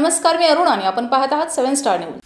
नमस्कार, मी अरुण आणि आपण पाहत आहात 7 स्टार न्यूज.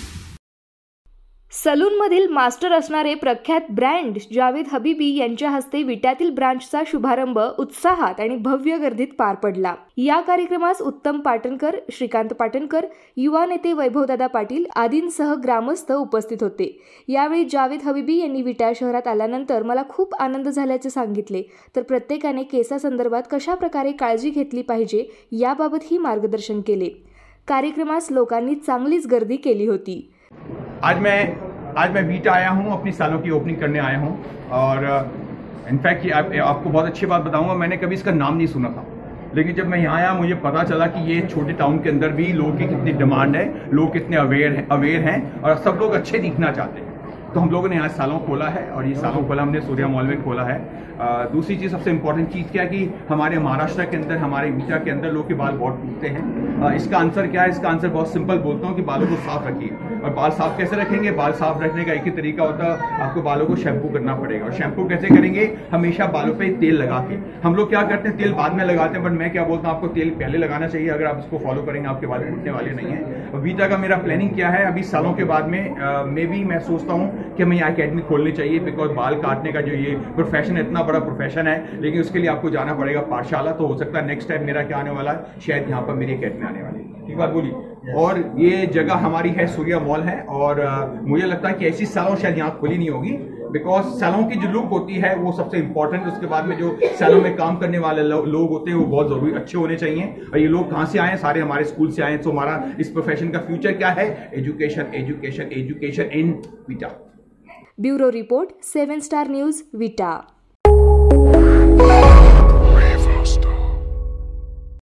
सलूनमधील मास्टर असणारे प्रख्यात ब्रँड जावेद हबीबी यांच्या हस्ते विट्यातील ब्रांचचा शुभारंभ उत्साहात आणि भव्य गर्दीत पार पडला. या कार्यक्रमास उत्तम पाटणकर, श्रीकांत पाटणकर, युवा नेते वैभवदादा पाटील आदींसह ग्रामस्थ उपस्थित होते. यावेळी जावेद हबीबी यांनी विट्या शहरात आल्यानंतर मला खूप आनंद झाल्याचे सांगितले. तर प्रत्येकाने केसासंदर्भात कशा प्रकारे काळजी घेतली पाहिजे याबाबतही मार्गदर्शन केले. कार्यक्रमास लोकांनी चांगलीच गर्दी केली होती. आज मैं वीटा आया हूँ, अपनी सालों की ओपनिंग करने आया हूँ और इनफैक्ट आपको बहुत अच्छी बात बताऊंगा, मैंने कभी इसका नाम नहीं सुना था, लेकिन जब मैं यहाँ आया मुझे पता चला कि ये छोटे टाउन के अंदर भी लोगों की कितनी डिमांड है, लोग कितने अवेयर हैं और सब लोग अच्छे दिखना चाहते हैं. तो हम लोगों ने यहाँ सालों खोला है और ये सालों खोला हमने सूर्या मॉल में खोला है. दूसरी चीज़, सबसे इम्पोर्टेंट चीज़ क्या है कि हमारे महाराष्ट्र के अंदर, हमारे वीटा के अंदर लोग के बाल बहुत टूटते हैं. इसका आंसर क्या है? इसका आंसर बहुत सिंपल बोलता हूँ कि बालों को साफ रखिए. और बाल साफ कैसे रखेंगे? बाल साफ रखने का एक ही तरीका होता है, आपको बालों को शैम्पू करना पड़ेगा. और शैम्पू कैसे करेंगे? हमेशा बालों पे तेल लगा के. हम लोग क्या करते हैं, तेल बाद में लगाते हैं, बट मैं क्या बोलता हूँ, आपको तेल पहले लगाना चाहिए. अगर आप इसको फॉलो करेंगे आपके बाल टूटने वाले नहीं है. वीटा का मेरा प्लानिंग क्या है, अभी सालों के बाद में मैं सोचता हूँ कि हमें अकेडमी खोलनी चाहिए, बिकॉज बाल काटने का जो ये प्रोफेशन है, इतना बड़ा प्रोफेशन है, लेकिन उसके लिए आपको जाना पड़ेगा पाठशाला. तो हो सकता है नेक्स्ट टाइम मेरा क्या आने वाला है, शायद यहाँ पर मेरी अकेडमी आने वाली है. ठीक बात बोली. और ये जगह हमारी है, सूर्या मॉल है, और मुझे लगता है कि ऐसी सालों शायद यहाँ खुली नहीं होगी, बिकॉज सैलून की जो लुक होती है वो सबसे इंपॉर्टेंट. उसके बाद में जो सैलून में काम करने वाले लोग होते हैं वो बहुत जरूरी अच्छे होने चाहिए. और ये लोग कहाँ से आए हैं? सारे हमारे स्कूल से आए हैं. तो हमारा इस प्रोफेशन का फ्यूचर क्या है? एजुकेशन, एजुकेशन, एजुकेशन इन विटा. ब्यूरो रिपोर्ट, 7 स्टार न्यूज, विटा.